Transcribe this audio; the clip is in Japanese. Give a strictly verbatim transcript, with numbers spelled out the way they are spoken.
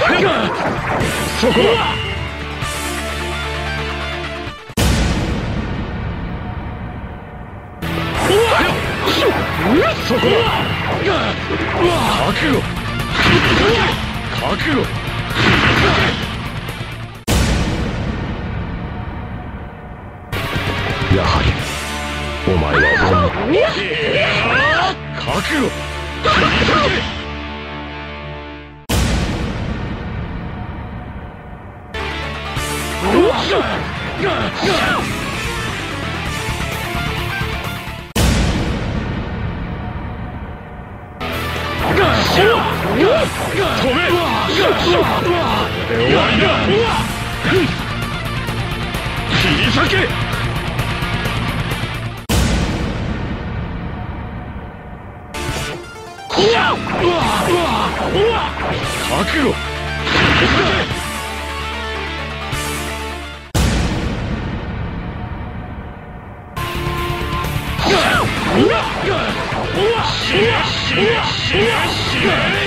そこだ。そこだ。覚悟。覚悟。やはりお前は本物。覚悟。止め。終わりだ。切り裂け。覚悟。死ね死ね死ね死ね。